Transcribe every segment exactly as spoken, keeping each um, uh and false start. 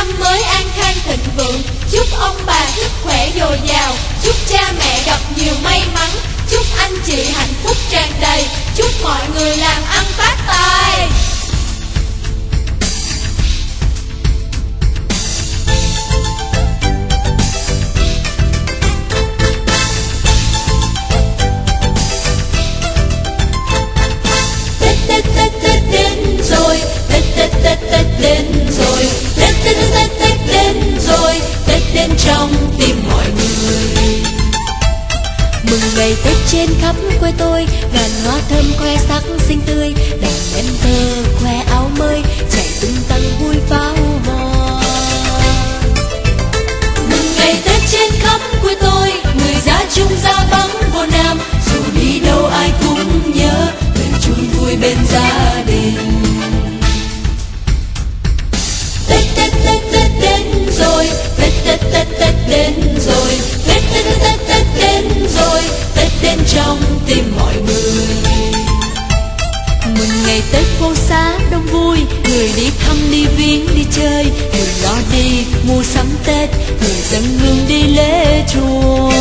năm mới an khang thịnh vượng, chúc ông bà sức khỏe dồi dào, chúc cha mẹ gặp nhiều may mắn, chúc anh chị hạnh phúc tràn đầy, chúc mọi người làm ăn phát tài. Tết Tết Tết Tết đến rồi, Tết Tết Tết Tết đến rồi, Tết Tết Tết Tết đến rồi, Tết đến trong tim mọi người. Mừng ngày Tết trên khắp quê tôi, ngàn hoa thơm khoe sắc xinh tươi, đàn em thơ khoe áo mới, chạy tung tăng vui pháo hoa. Mừng ngày Tết trên khắp quê tôi, người ra chung ra vắng vô nam, dù đi đâu ai cũng nhớ về chung vui bên gia đình. Tết Tết Tết Tết đến rồi, Tết Tết Tết Tết đến rồi, Tết Tết Tết Tết đến rồi, Tết đến trong tim mọi người. Mừng ngày Tết phố xá đông vui, người đi thăm đi viếng đi chơi, người lo đi mua sắm Tết, người dâng hương đi lễ chùa.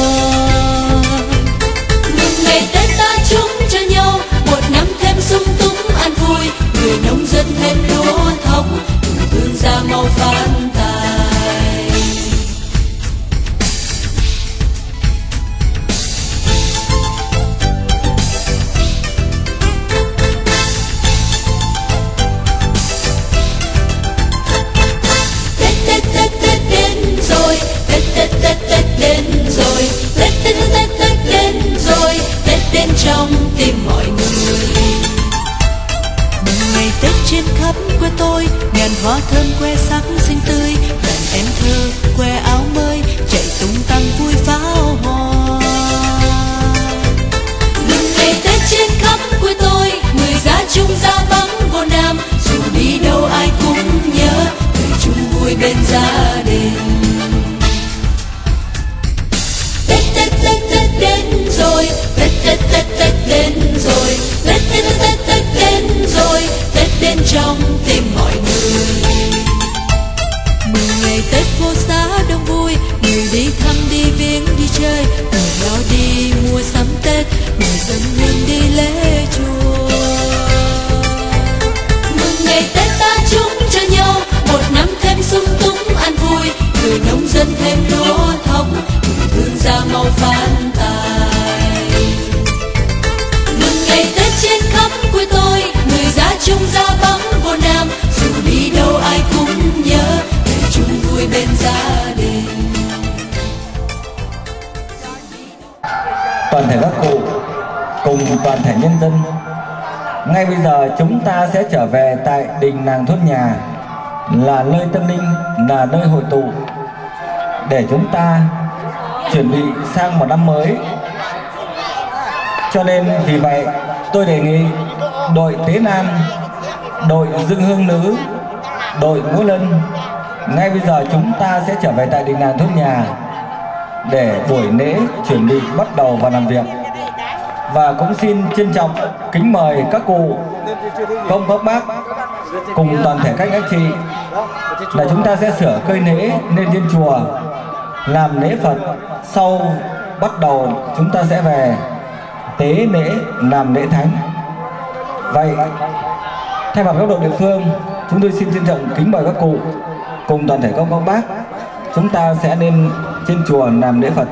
Mừng ngày Tết ta chúc cho nhau một năm thêm sung túc an vui, người nông dân thêm lúa thóc, người thương gia mau phát tài. Tết Tết Tết Tết đến rồi, Tết Tết Tết Tết đến rồi, Tết Tết Tết Tết đến rồi, Tết đến trong tim mọi người. Mừng ngày Tết trên khắp quê tôi, ngàn hoa thơm khoe sắc xinh tươi, đàn em thơ khoe áo mới, chạy tung tăng vui pháo hoa. Mừng ngày Tết trên khắp quê tôi, người ra chung ra vắng vô nam, dù đi đâu ai cũng nhớ về chung vui bên gia đình. Tết Tết Tết Tết đến rồi, Tết Tết Tết Tết đến rồi, Tết Tết Tết Tết đến rồi, Tết đến trong tim mọi người. Mừng ngày Tết phố xá đông vui, người đi thăm đi viếng đi chơi, người lo đi mua sắm Tết, người dân hương đi lễ chùa. Mừng ngày Tết ta chúc cho nhau một năm thêm sung túc an vui, người nông dân thêm lúa thóc, người thương gia mau phát tài. Mừng ngày Tết trên khắp quê tôi, người ra chung ra vắng vô nam, dù đi đâu ai cũng nhớ về chung vui bên gia đình. Toàn thể các cụ cùng toàn thể nhân dân, ngay bây giờ chúng ta sẽ trở về tại đình làng thôn nhà, là nơi tâm linh, là nơi hội tụ để chúng ta chuẩn bị sang một năm mới. Cho nên vì vậy tôi đề nghị đội tế nam, đội dựng hương nữ, đội múa lân, ngay bây giờ chúng ta sẽ trở về tại đình làng thôn nhà để buổi lễ chuẩn bị bắt đầu vào làm việc. Và cũng xin trân trọng kính mời các cụ, công các bác cùng toàn thể các anh chị là chúng ta sẽ sửa cây lễ lên trên chùa làm lễ Phật, sau bắt đầu chúng ta sẽ về tế lễ làm lễ thánh. Vậy thay mặt các đội địa phương, chúng tôi xin trân trọng kính mời các cụ cùng toàn thể các các bác chúng ta sẽ lên trên chùa làm lễ Phật.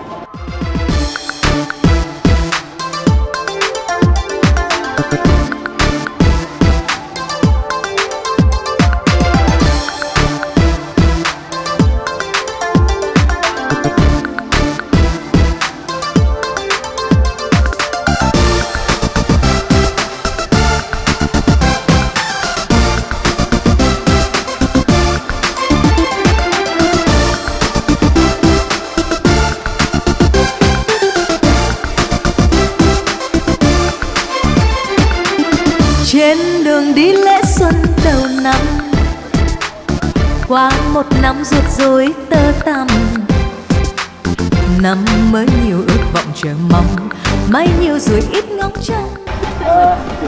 Trên đường đi lễ xuân đầu năm, qua một năm ruột rối tơ tằm, năm mới nhiều ước vọng chờ mong, may nhiều rồi ít ngóng trông.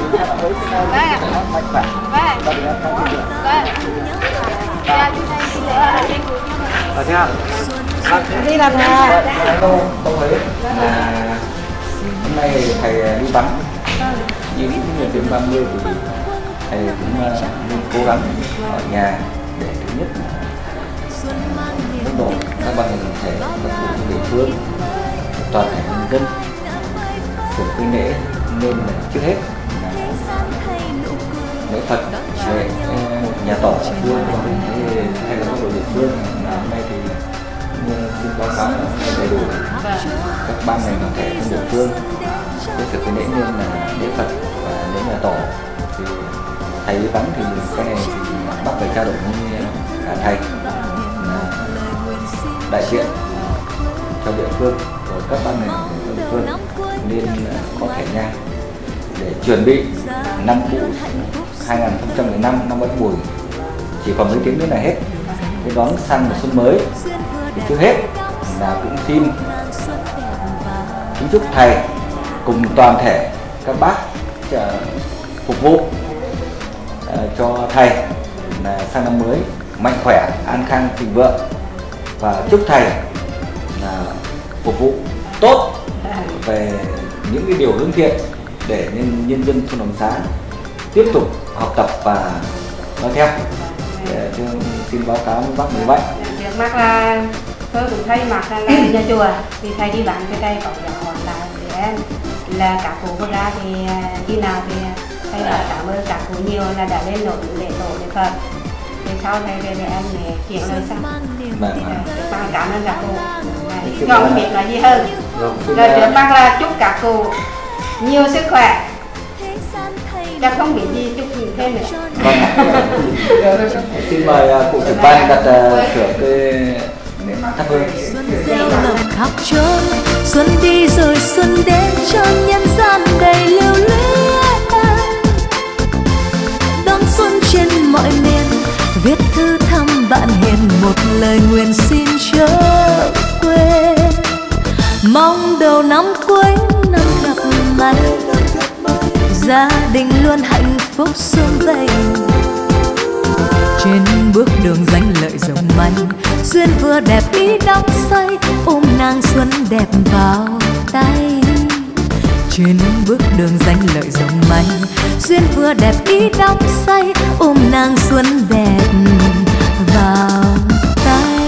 Vâng ạ. Vâng. Vâng. Dạ. Đi làm nhà. Hello, tôi thấy là hôm nay thầy đi vắng. Nhưng người tiếng ba mươi thì thầy cũng luôn cố gắng ở nhà để thứ nhất là tốc độ các ban ngành thể các bộ địa phương toàn thể nhân dân của cái lễ nên là trước hết là lễ Phật lễ nhà tổ vương hay là các bộ địa phương là hôm nay thì xin báo cáo đầy đủ các ban ngành đoàn thể trong địa phương với thực cái lễ nên là lễ Phật và lễ nhà tổ thì thầy đi vắng thì cái này thì bác phải trao đổi với cả thầy là đại diện cho địa phương rồi các ban ngành của địa phương nên có thể nhang để chuẩn bị năm cũ hai nghìn không trăm mười lăm năm Ất Mùi chỉ còn mấy tiếng nữa là hết để đón sang một xuân mới. Thì trước hết là cũng xin kính chúc thầy cùng toàn thể các bác phục vụ uh, cho thầy là sang năm mới mạnh khỏe, an khang, thịnh vượng và chúc thầy là phục vụ tốt về những cái điều hướng thiện để nhân, nhân dân thôn Đồng Xá tiếp tục học tập và nói theo. Để xin báo cáo với bác như vậy. Trước mắt là tôi cũng thay mặt là nhà chùa thì thầy đi bán cái đây có giảng hỏi lại để em là các cụ vừa ra thì đi nào thì thầy đã cảm ơn các cụ nhiều là đã lên nổi lễ tổ lễ Phật thì sau thầy về để em để chuyển lời sang và cảm ơn các cụ không biết là gì hơn rồi trước mắt là chúc các cụ nhiều sức khỏe chắc không biết gì chúc gì thêm nữa. Xin mời cụ trưởng ban đặt sửa cái thắp hương. Gieo lòng khắp chốn xuân đi rồi xuân đến cho nhân gian đầy lưu luyến đón xuân trên mọi miền viết thư thăm bạn hiền một lời nguyện xin chớ quên mong đầu năm cuối năm gặp mặt gia đình luôn hạnh phúc sum vầy trên bước đường danh lợi rộng manh duyên vừa đẹp ý đắm say ôm nàng xuân đẹp vào tay trên bước đường danh lợi rộng manh duyên vừa đẹp ý đắm say ôm nàng xuân đẹp vào tay.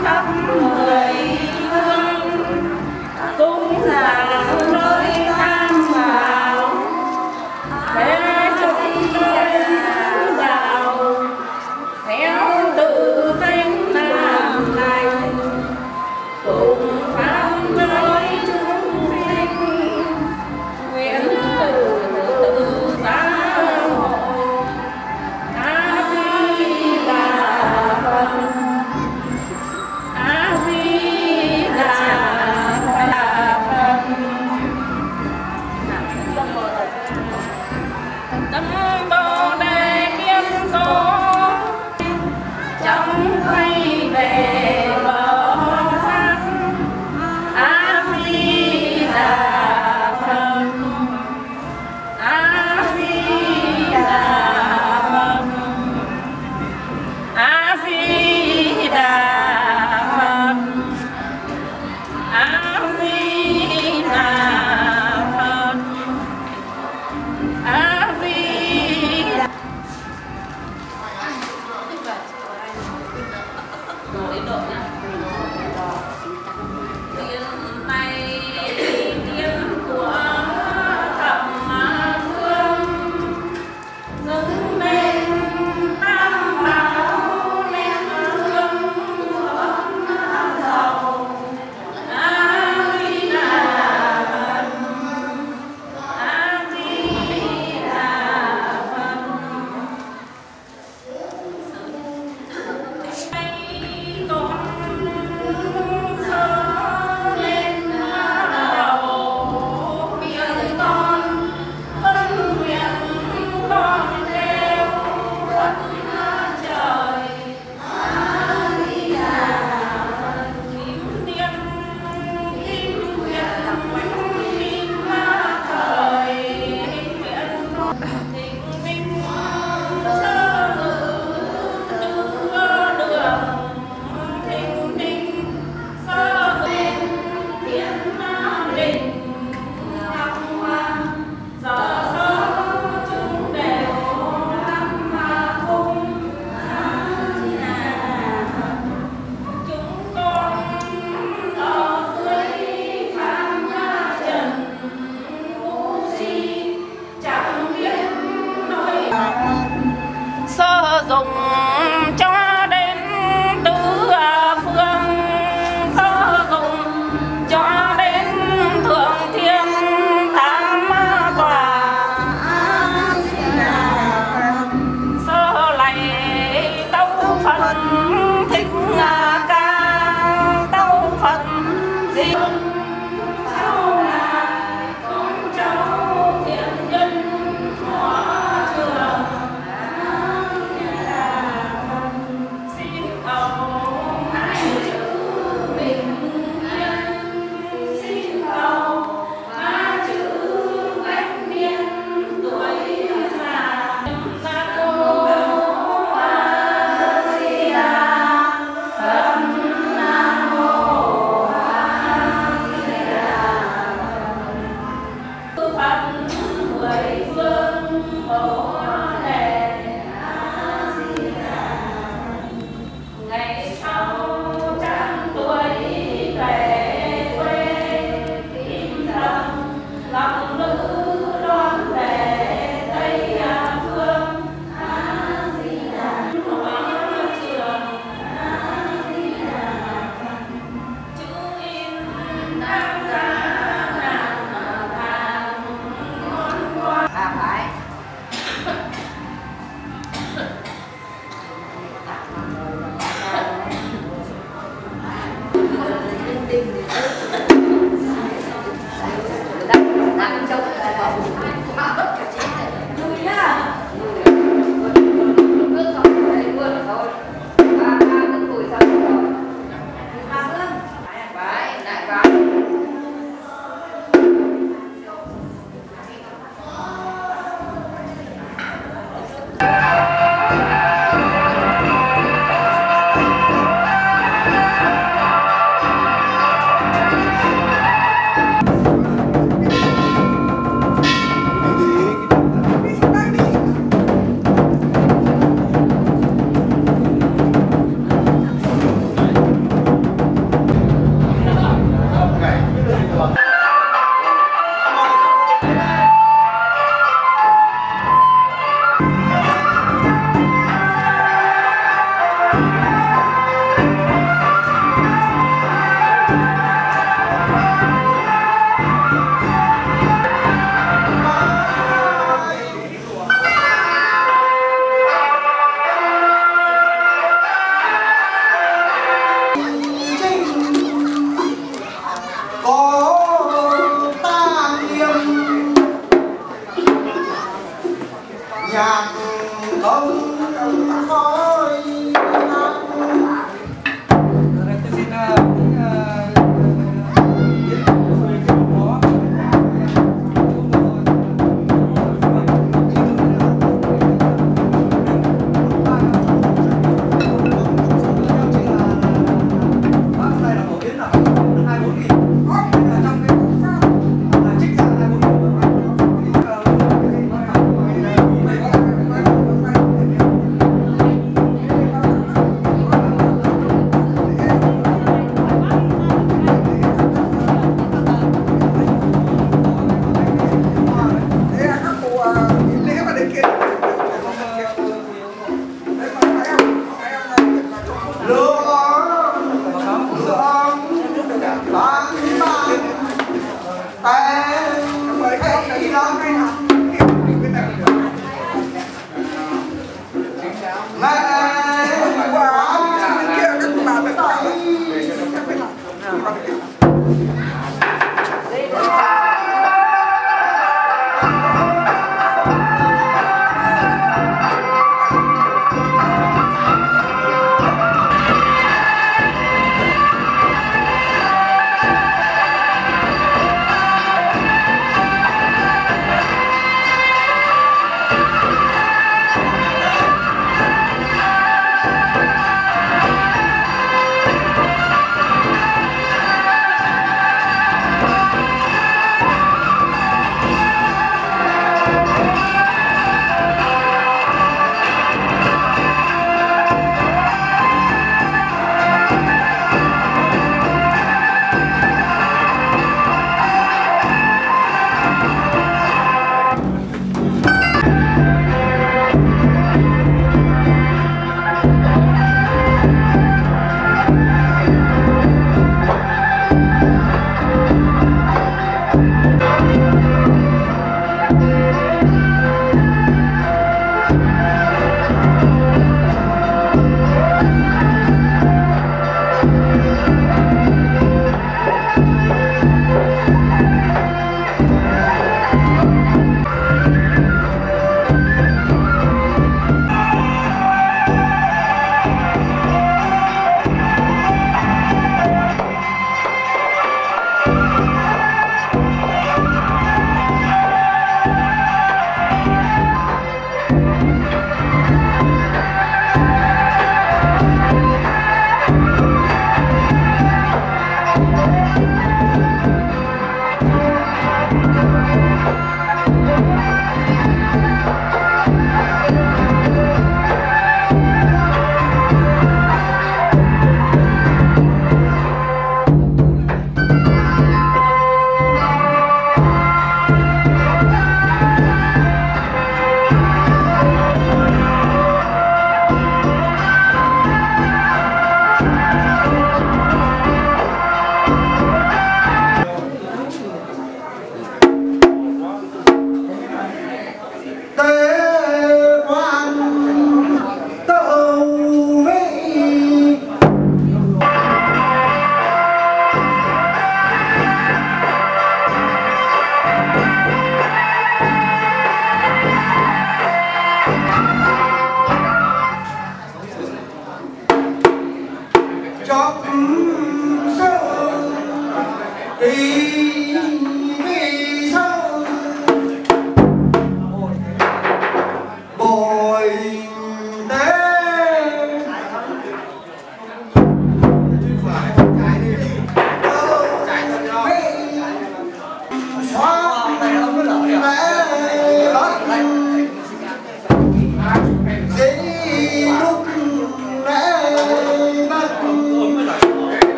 khắp mười phương, cũng rằng nơi tham vào để chúng tôi đạo theo tự thanh làm lành, cùng pháp nói chúng sinh nguyện từ tự giác.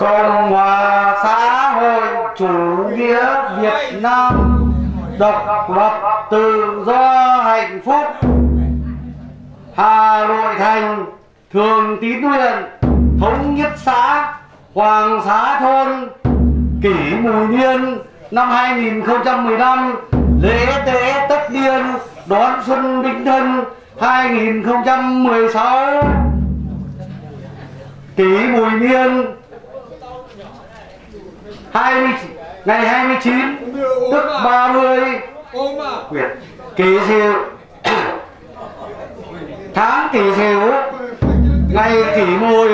Cộng hòa xã hội chủ nghĩa Việt Nam độc lập tự do hạnh phúc. Hà Nội Thành, Thường Tín huyện, Thống Nhất xã, Hoàng Xá thôn. Kỷ Mùi Niên năm hai nghìn không trăm mười lăm, lễ tế Tất Niên đón xuân Bính Thân hai nghìn không trăm mười sáu. Kỷ Mùi Niên hai mươi, ngày hai mươi chín tức ba mươi Kỷ Sửu, tháng Kỷ Sửu, ngày Kỷ Mùi.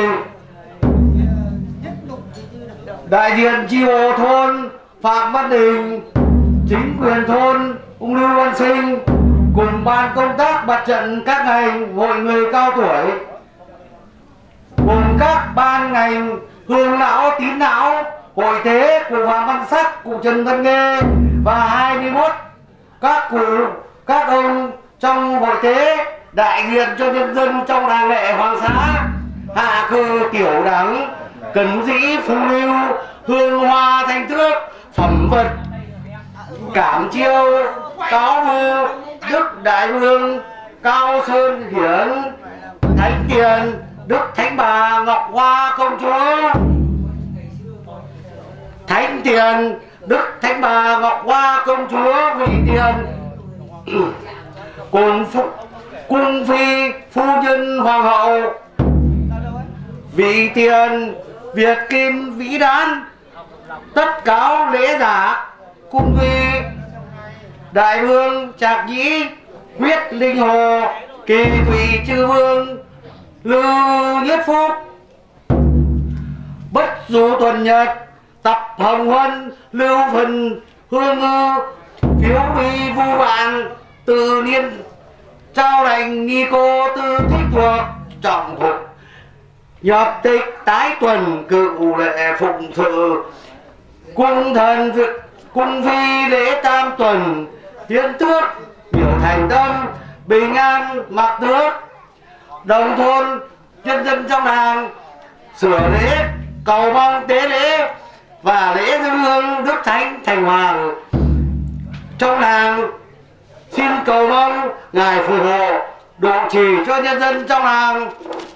Đại diện chi bộ thôn Phạm Văn Đình, chính quyền thôn ông Lưu Văn Sinh cùng ban công tác mặt trận các ngành, hội người cao tuổi cùng các ban ngành Hương Lão, Tín Lão, Hội Thế, cụ Phạm Văn Sắc, cụ Trần Văn Nghê và hai mươi mốt các cụ, các ông trong Hội Thế đại diện cho nhân dân trong làng lệ Hoàng Xá, hạ cờ tiểu đảng, cẩn dĩ phù lưu, hương hoa thanh tước, phẩm vật Cảm Chiêu, Cáo Vư, Đức Đại Vương, Cao Sơn Hiển, Thánh Tiền, Đức Thánh Bà Ngọc Hoa Công Chúa. Thánh Tiền, Đức Thánh Bà Ngọc Hoa Công Chúa vị tiền, cùng phúc cung phi phu nhân hoàng hậu vị tiền, Việt Kim Vĩ Đán, tất cáo lễ giả cung duy, Đại Vương Trạc Nhĩ, Huyết Linh Hồ, Kỳ Thủy Chư Vương, Lưu Nhất Phúc, Bất Du Tuần Nhật, Tập Hồng Huân, Lưu Phần Hương Ngư, Phiếu Huy Vu Vạn, Từ Niên trao lệnh nghi cô Tư Thích Thuộc, Trọng Thục nhập tịch tái tuần, cựu lệ phụng sự cung thần việc cung phi lễ tam tuần, tiến tước biểu thành tâm, bình an mặc tước, đồng thôn nhân dân trong làng sửa lễ cầu mong tế lễ và lễ dâng hương Đức Thánh Thành Hoàng trong làng. Xin cầu mong ngài phù hộ độ trì cho nhân dân trong làng.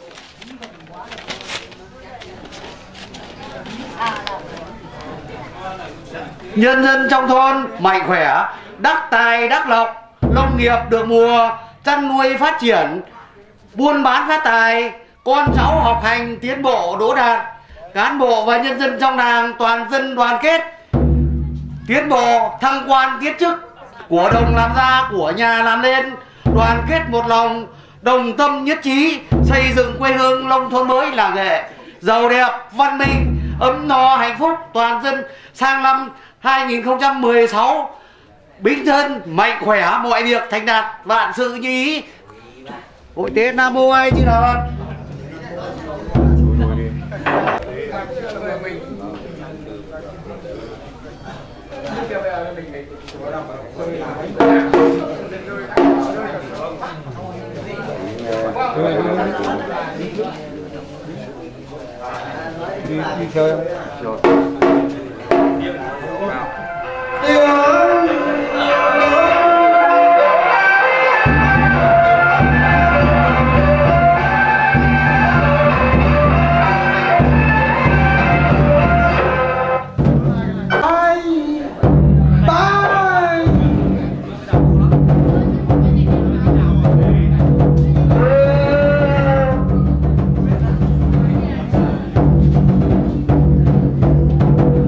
Nhân dân trong thôn mạnh khỏe, đắc tài đắc lộc, nông nghiệp được mùa, chăn nuôi phát triển, buôn bán phát tài, con cháu học hành tiến bộ đỗ đạt, cán bộ và nhân dân trong làng toàn dân đoàn kết, tiến bộ thăng quan tiến chức, của đồng làm ra, của nhà làm lên, đoàn kết một lòng, đồng tâm nhất trí, xây dựng quê hương nông thôn mới làng Nghệ giàu đẹp, văn minh, ấm no, hạnh phúc toàn dân sang năm hai nghìn không trăm mười sáu Bính Thân mạnh khỏe, mọi việc thành đạt, vạn sự như ý. Hội Tế Nam Mô A Di Đà Phật. Đi, đi theo em. Bye.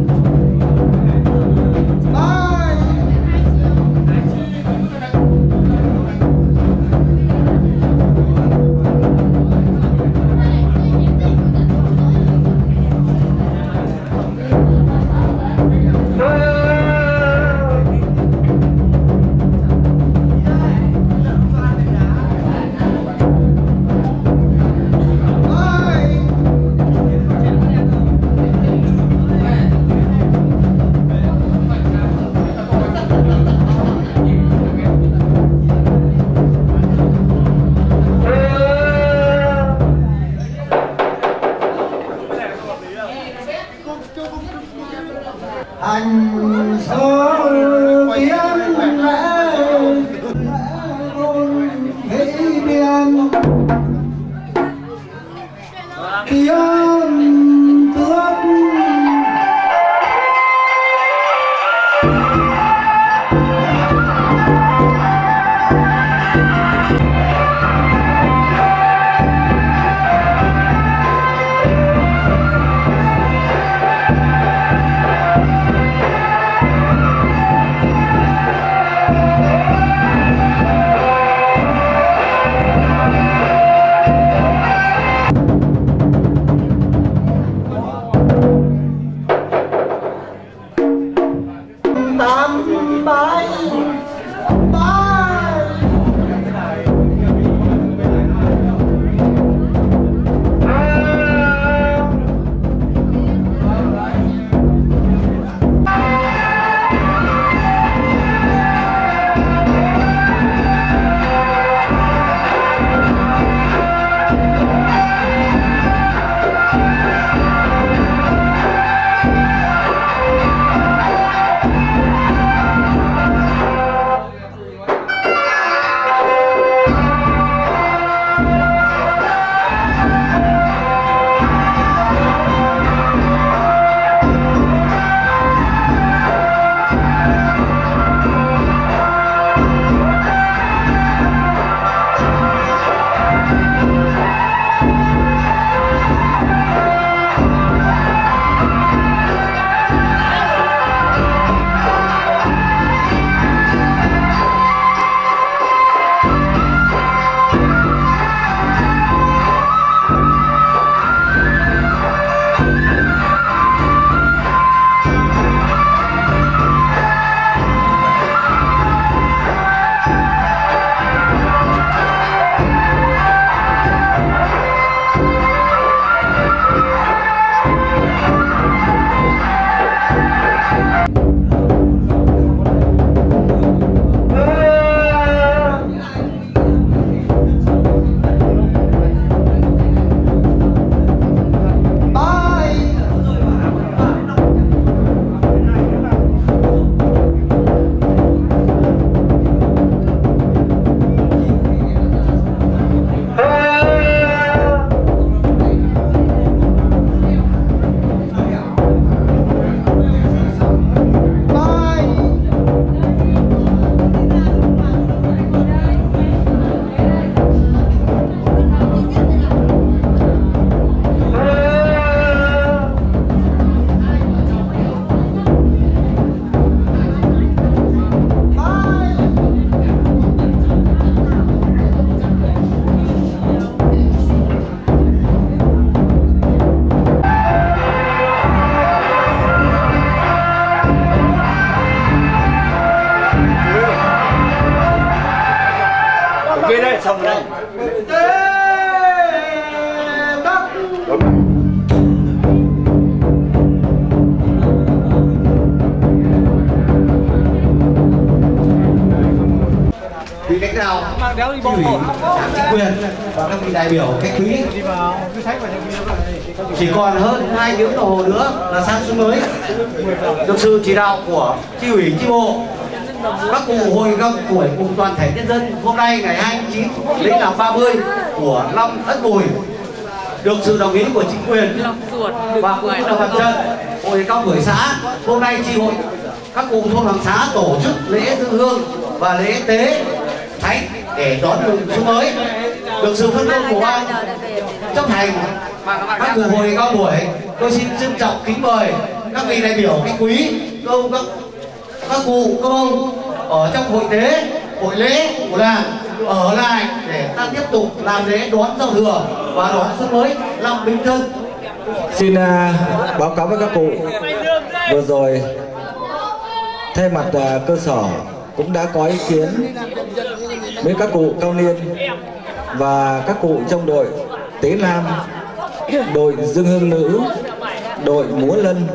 xong rồi đây. vị lãnh đạo chi ủy đảng chính quyền và các vị đại biểu khách quý, chỉ còn hơn hai tiếng đồng hồ nữa là sang xuân mới. Được sự chỉ đạo của chi ủy chi bộ, các cụ hội các tuổi cùng toàn thể nhân dân, hôm nay ngày hai mươi chín lễ làm ba mươi của năm Ất Mùi, được sự đồng ý của chính quyền và cũng là mặt trận hội cao tuổi xã, hôm nay chi hội các cụ thôn Hoàng Xá tổ chức lễ dâng hương và lễ tế thánh để đón mừng xuân mới. Được sự phân công của ban chấp hành các cụ hội cao tuổi, tôi xin trân trọng kính mời các vị đại biểu khách quý, các ông các các cụ các ông ở trong hội tế hội lễ của làng ở lại để ta tiếp tục làm lễ đón giao thừa và đón xuân mới năm Bính Thân. Xin uh, báo cáo với các cụ, vừa rồi thay mặt uh, cơ sở cũng đã có ý kiến với các cụ cao niên và các cụ trong đội tế nam, đội dương hương nữ, đội múa lân,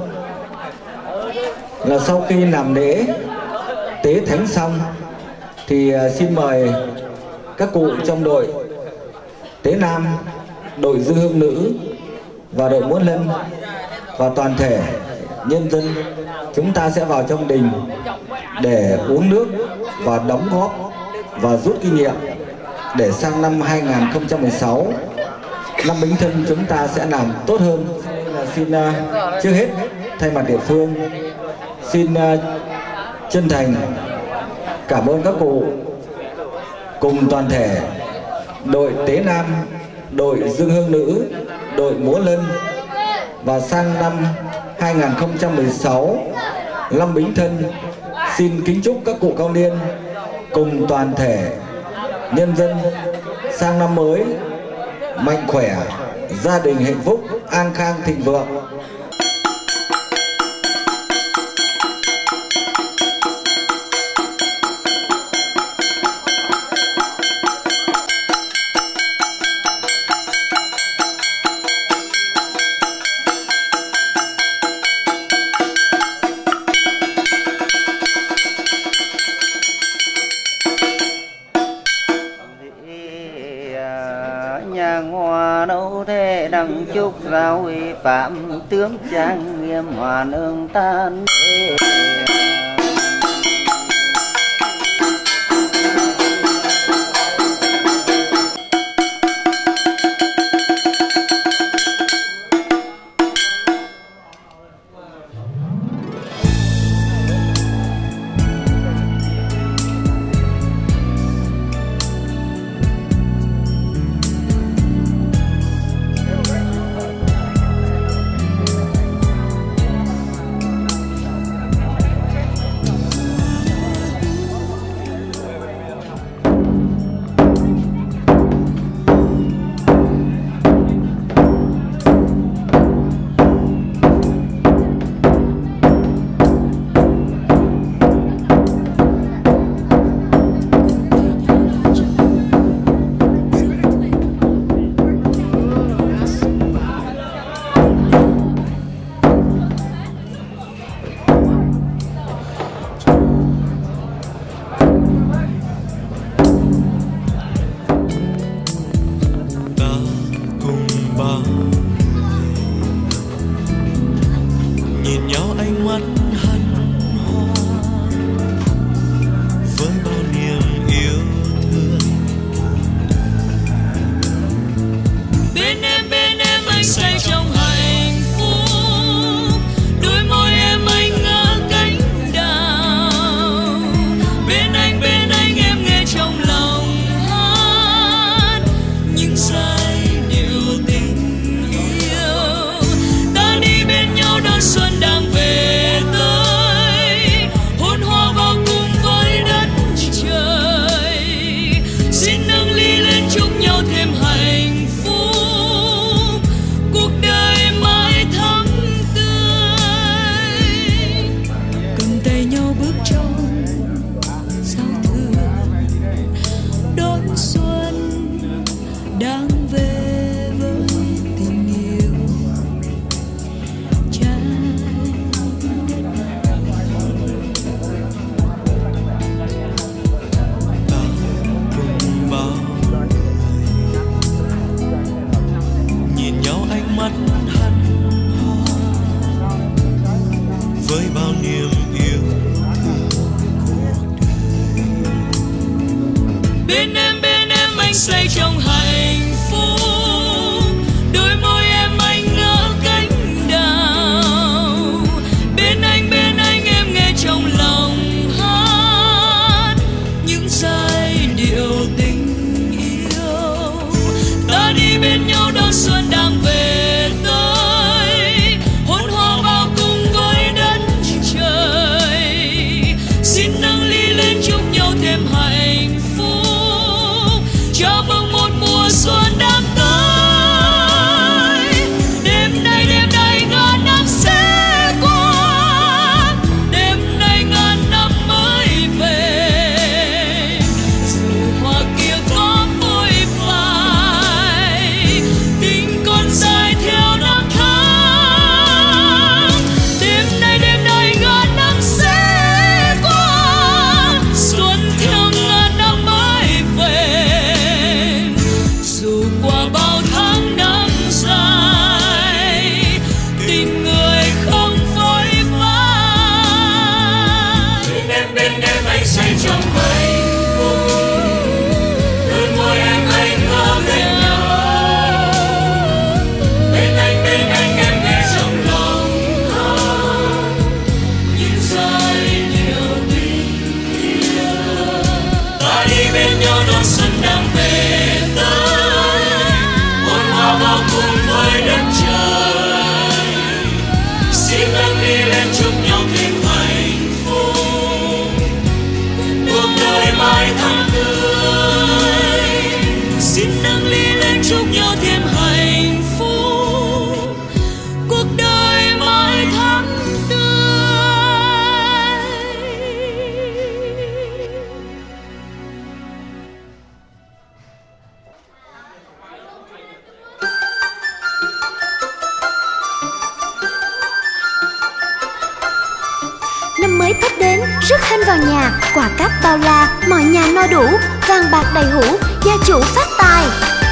là sau khi làm lễ tế thánh xong thì uh, xin mời các cụ trong đội tế nam, đội dương hương nữ và đội múa lân và toàn thể nhân dân chúng ta sẽ vào trong đình để uống nước và đóng góp và rút kinh nghiệm để sang năm hai nghìn không trăm mười sáu, năm Bính Thân chúng ta sẽ làm tốt hơn. Là xin uh, trước hết thay mặt địa phương xin uh, chân thành cảm ơn các cụ cùng toàn thể đội tế nam, đội dương hương nữ, đội múa lân, và sang năm hai nghìn không trăm mười sáu năm Bính Thân xin kính chúc các cụ cao niên cùng toàn thể nhân dân sang năm mới mạnh khỏe, gia đình hạnh phúc, an khang thịnh vượng. chúc rau phạm tướng trang nghiêm hoàn ương tan bên em bên em anh say trong hạnh phúc, đôi môi em anh ngỡ cánh đào, bên anh bên anh em nghe trong lòng hát những giai điệu tình yêu. Ta đi bên nhau đón xuân đang về tới, hôn hoa bao cùng với đất trời, xin nâng ly lên chúc nhau thêm hạnh phúc, chào mừng một mùa xuân đang tới. Đêm nay đêm nay ngàn năm sẽ qua, đêm nay ngàn năm mới về, dù hoa kia có phôi phai, tình còn dài theo năm tháng. Đêm nay đêm nay ngàn năm sẽ qua, xuân theo ngàn năm mới về, dù qua bao tháng năm dài, tình người không phôi phai. Bên em bên em anh say trong hạnh phúc, đôi môi em anh ngỡ bên nhau, bên anh bên anh em nghe trong lòng hát những giai điệu tình yêu. Ta đi bên nhau đón xuân đang về tới, hôn hoa bao cùng với đất trời, xin nâng ly lên chúc nhau thêm hạnh phúc, cuộc đời mãi thắm tươi. Xin nâng ly lên chúc nhau thêm hạnh phúc, cuộc đời mãi thắm tươi. Năm mới Tết đến, rước hân vào nhà, quà cáp bao la, mọi nhà no đủ, vàng bạc đầy hũ, gia chủ phát tài.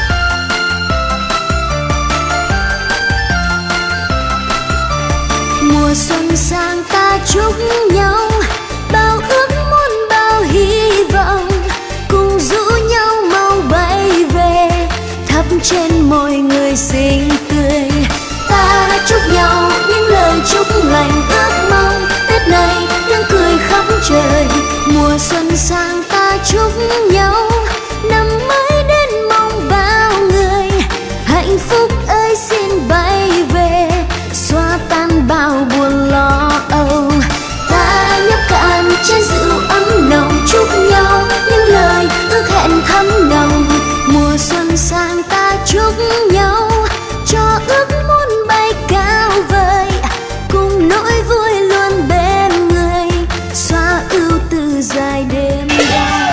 Mùa xuân sang ta chúc nhau, bao ước muốn bao hy vọng, cùng rủ nhau mau bay về, thắp trên môi người xinh tươi. Ta chúc nhau những lời chúc lành ước mong, Tết này nắng cười khắp trời. Mùa xuân sang ta chúc nhau, năm mới đến mong bao người, hạnh phúc ơi xin bay về, xóa tan bao buồn lo âu. Ta nhấp cạn chén rượu ấm nồng, chúc nhau những lời ước hẹn thắm nồng. Mùa xuân sang ta chúc nhau, cho ước muốn bay cao vời, cùng nỗi vui luôn bên người, xóa ưu tư dài đêm dài.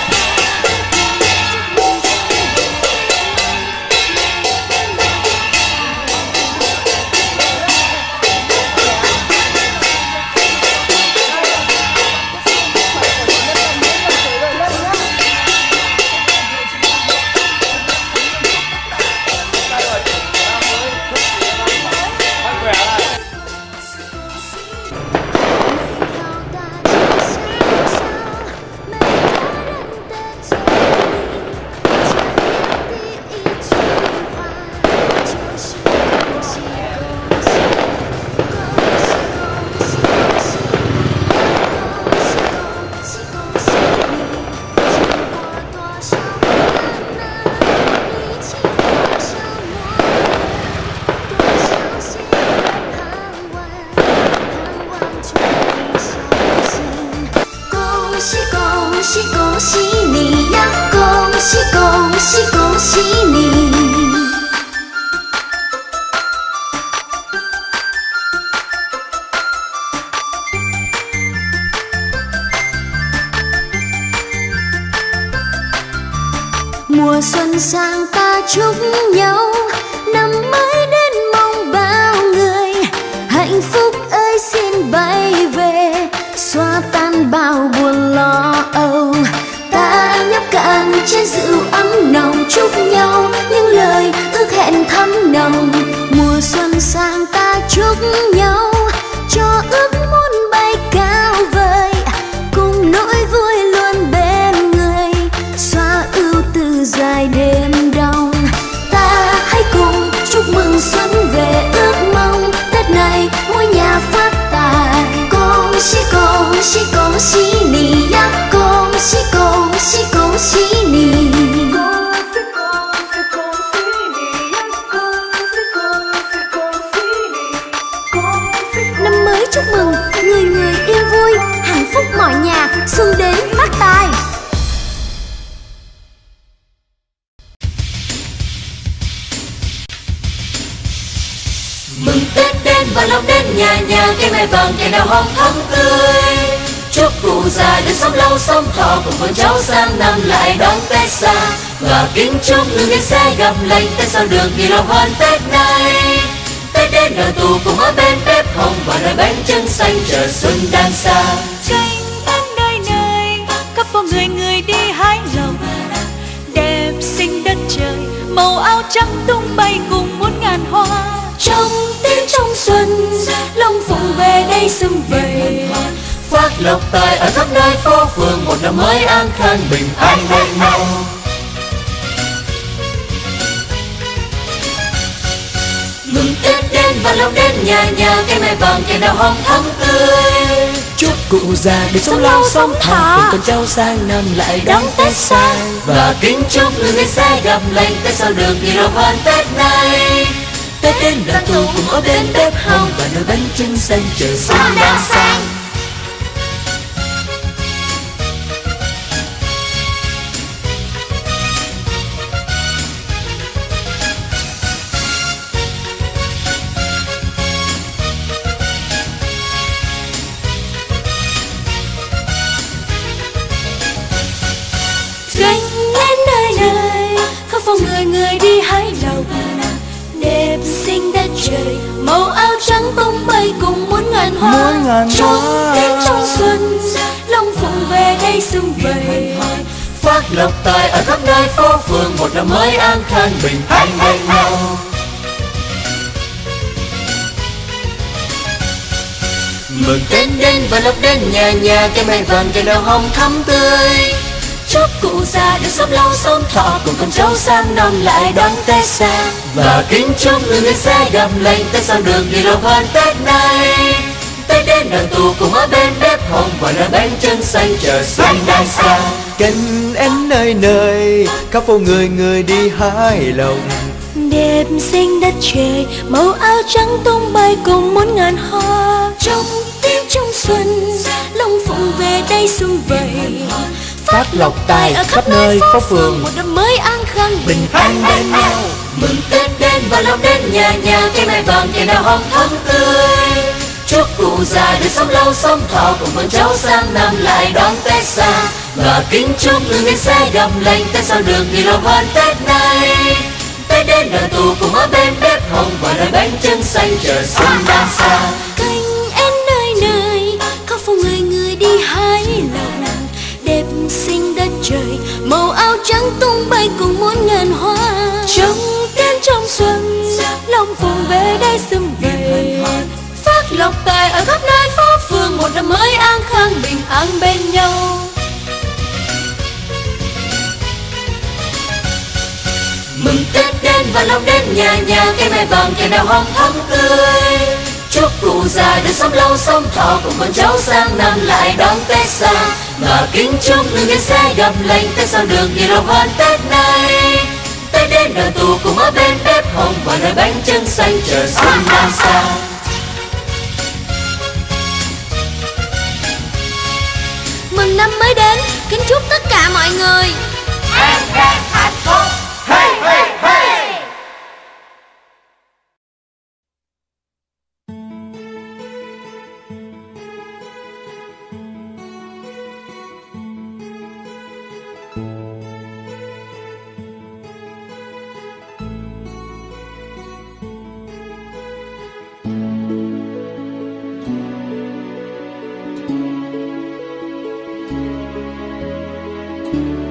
Mùa xuân sang ta chúc nhau, năm mới đến mong bao người, hạnh phúc ơi xin bay về, xóa tan bao buồn lo âu. Ta nhấp cạn chén rượu ấm nồng, chúc nhau những lời ước hẹn thắm nồng. Mùa xuân sang ta chúc nhau, cho ước muốn bay cao vời, cùng nỗi vui luôn bên người, xóa nhà nhà, cây mai vàng cây đào hồng thắm tươi. Chúc cụ già được sống lâu sống thọ, cùng con cháu sang năm lại đón Tết xa. Và kính chúc người nghe sẽ gặp lành, Tết sau đường thì lòng hơn Tết này. Tết đến đầu tù cùng ở bên bếp hồng, và nồi bánh trưng xanh chờ xuân đang xa. Tranh em nơi nơi, khắp phố người người đi hái lộc. Đẹp xinh đất trời, màu áo trắng tung bay cùng muôn ngàn hoa. Trong Tết trong xuân, Long Phụng về đây sum vầy. Phát lộc tài ở khắp nơi phố phường, một năm mới an khang bình an bên nhau. Mừng Tết đến và lâu đến nhà nhà, cây mai vàng cây đào hồng thắm tươi. Chúc cụ già được sống lâu sống thọ, cùng con cháu sang năm lại đón Tết sang. Và kính chúc người người sẽ gặp lành, Tết sau đường thì lâu hơn Tết này. Tết đến đoàn tụ cùng ở bên bếp hồng, và nồi bánh trưng xanh chờ xuân đang sang. Người người đi hái lộc, đẹp xinh đất trời, màu áo trắng tung bay cùng muôn ngàn hoa. Trong Tết trong xuân, Long Phụng về đây sum vầy. Phát lộc tài ở khắp nơi phố phường, một năm mới an khang bình an bên nhau. Mừng Tết đến và lộc đến nhà nhà, cây mai vàng cây đào hồng thắm tươi. Chúc cụ già được sống lâu sống thọ, cùng con cháu sang năm lại đón Tết xa. Và kính chúc người người sẽ gặp lành, Tết sau đường thì lâu hơn Tết này. Tết đến đoàn tụ cùng ở bên bếp hồng, và nồi bánh trưng xanh chờ xuân đang xa. Cánh én nơi nơi, khắp phố người người đi hái lộc. Đẹp xinh đất trời, màu áo trắng tung bay cùng muôn ngàn hoa. Trong Tết trong xuân, Long Phụng về đây sum vầy. Phát lộc tài ở khắp nơi phố phường, một năm mới an khang bình an bên nhau. Mừng Tết đến và lâu đến nhà nhà, cây mai vàng cây đào hồng thắm tươi. Chúc cụ già được sống lâu sống thọ, cùng con cháu sang năm lại đón Tết xa. Và kính chúc người người sẽ gặp lành, Tết sau đường thì lâu hơn Tết này. Tết đến đoàn tụ cùng ở bên bếp hồng, và nồi bánh trưng xanh chờ xuân đang xa. Cánh én nơi nơi, khắp phố người người đi hái lộc. Đẹp xinh đất trời, màu áo trắng tung bay cùng muôn ngàn hoa. Trong Tết trong xuân, Long Phụng về đây sum vầy. Phát lộc tài ở khắp nơi phố phường, một năm mới an khang bình an bên nhau. Mừng Tết đến và lâu đến nhà nhà, cây mai vàng cây đào hồng thắm tươi. Chúc cụ già được sống lâu sống thọ, cùng con cháu sang năm lại đón Tết xa. Và kính chúc người người sẽ gặp lành, Tết sau đường thì lâu hơn Tết này. Tết đến đoàn tụ cùng ở bên bếp hồng, và nồi bánh trưng xanh chờ xuân đang xa. Mừng năm mới đến, kính chúc tất cả mọi người an khang hạnh phúc. Hey hey hey. you.